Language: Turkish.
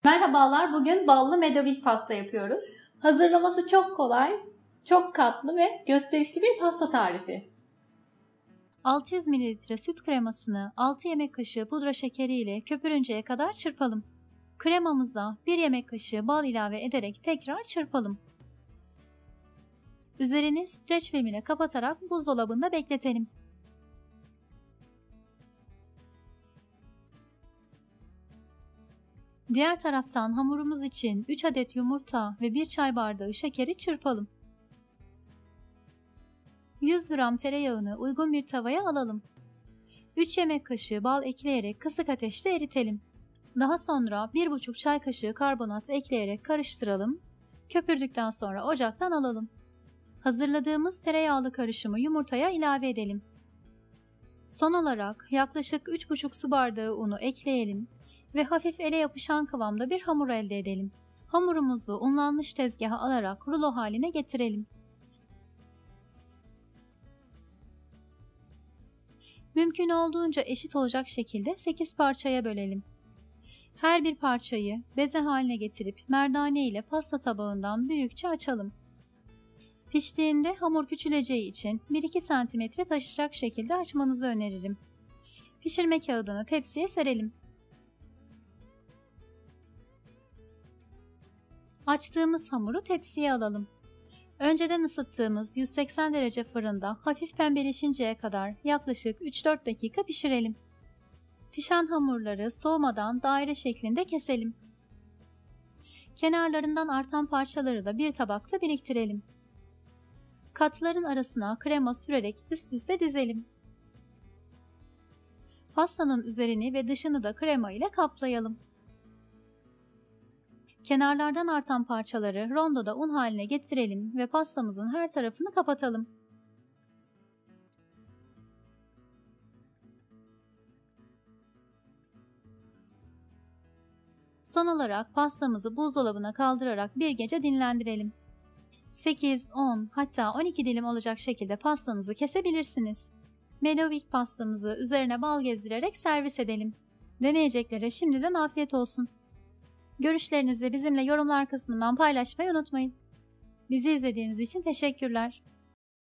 Merhabalar, bugün ballı medovik pasta yapıyoruz. Hazırlaması çok kolay, çok katlı ve gösterişli bir pasta tarifi. 600 ml süt kremasını 6 yemek kaşığı pudra şekeri ile köpürünceye kadar çırpalım. Kremamıza 1 yemek kaşığı bal ilave ederek tekrar çırpalım. Üzerini streç film ile kapatarak buzdolabında bekletelim. Diğer taraftan hamurumuz için 3 adet yumurta ve 1 çay bardağı şekeri çırpalım. 100 gram tereyağını uygun bir tavaya alalım. 3 yemek kaşığı bal ekleyerek kısık ateşte eritelim. Daha sonra 1,5 çay kaşığı karbonat ekleyerek karıştıralım. Köpürdükten sonra ocaktan alalım. Hazırladığımız tereyağlı karışımı yumurtaya ilave edelim. Son olarak yaklaşık 3,5 su bardağı unu ekleyelim ve hafif ele yapışan kıvamda bir hamur elde edelim. Hamurumuzu unlanmış tezgaha alarak rulo haline getirelim. Mümkün olduğunca eşit olacak şekilde 8 parçaya bölelim. Her bir parçayı beze haline getirip merdane ile pasta tabağından büyükçe açalım. Piştiğinde hamur küçüleceği için 1-2 cm taşacak şekilde açmanızı öneririm. Pişirme kağıdını tepsiye serelim. Açtığımız hamuru tepsiye alalım. Önceden ısıttığımız 180 derece fırında hafif pembeleşinceye kadar yaklaşık 3-4 dakika pişirelim. Pişen hamurları soğumadan daire şeklinde keselim. Kenarlarından artan parçaları da bir tabakta biriktirelim. Katların arasına krema sürerek üst üste dizelim. Pastanın üzerini ve dışını da krema ile kaplayalım. Kenarlardan artan parçaları rondoda un haline getirelim ve pastamızın her tarafını kapatalım. Son olarak pastamızı buzdolabına kaldırarak bir gece dinlendirelim. 8, 10 hatta 12 dilim olacak şekilde pastanızı kesebilirsiniz. Medovik pastamızı üzerine bal gezdirerek servis edelim. Deneyeceklere şimdiden afiyet olsun. Görüşlerinizi bizimle yorumlar kısmından paylaşmayı unutmayın. Bizi izlediğiniz için teşekkürler.